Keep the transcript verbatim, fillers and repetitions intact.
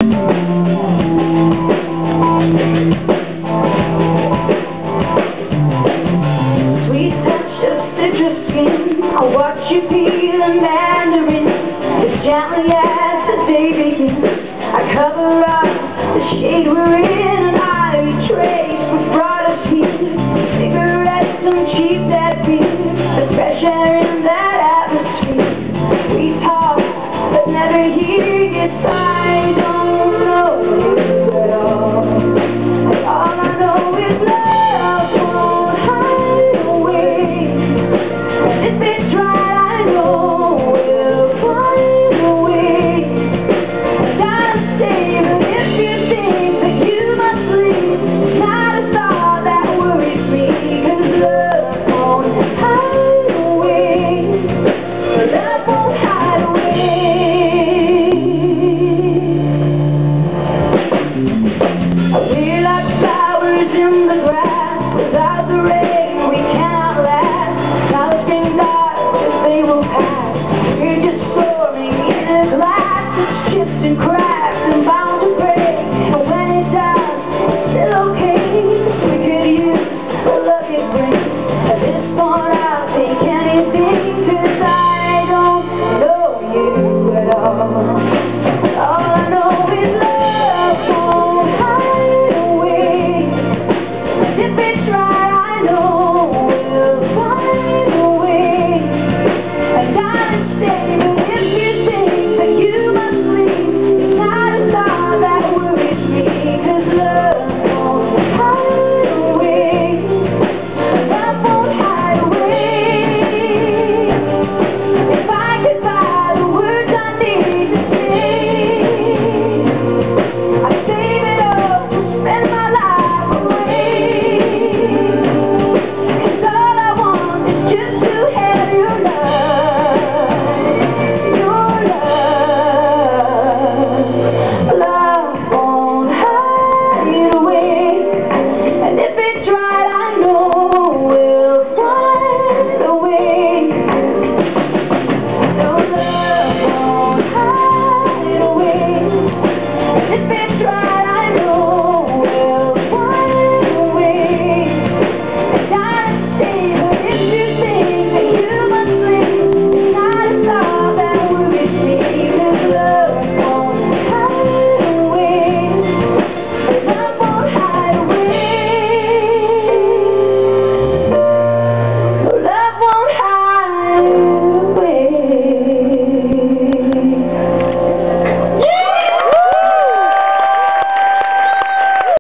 Sweet touch of citrus skin, I watch you peel a mandarin as gently as the day begins. I cover up the shade we're in, and I retrace what brought us here. Cigarettes and cheap that beer, the fresh air in that atmosphere. We talk, but never hear your side. Don't know you at all. And all I know is love won't hide away. And if it's right, I know we'll find a way. And I'll stay, but if you think that you must leave, it's not a thought that worries me, 'cause love won't hide away. Love won't hide away. We're like flowers in the grass. Without the rain, we cannot last. Clouds bring dark, but they will pass. We're just soaring in a glass that's chipped and cracked, and by